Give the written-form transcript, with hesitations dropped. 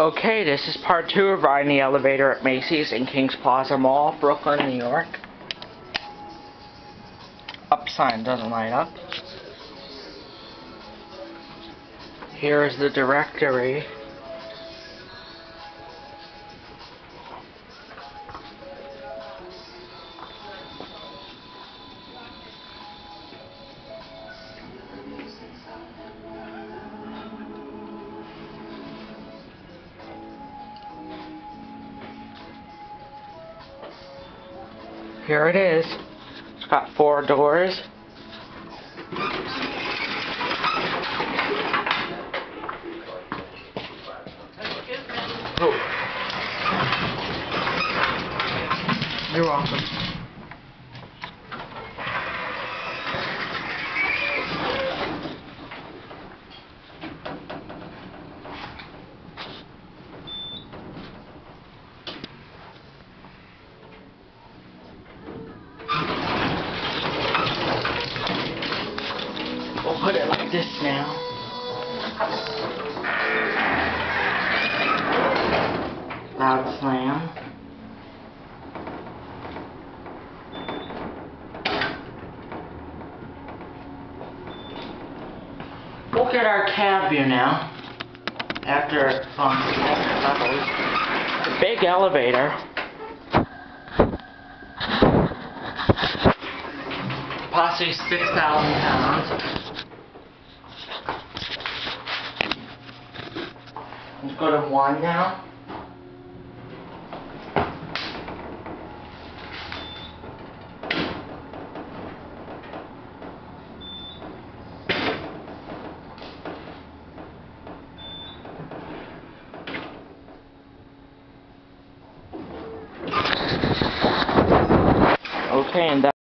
Okay, this is part 2 of riding the elevator at Macy's in Kings Plaza Mall, Brooklyn, New York. Up sign doesn't light up. Here is the directory. Here it is. It's got 4 doors. Oh. You're welcome. We'll put it like this now. Loud slam. Look at our cab view now. After levels. The big elevator. Possibly 6,000 pounds. Let's go to 1 now. Okay, and that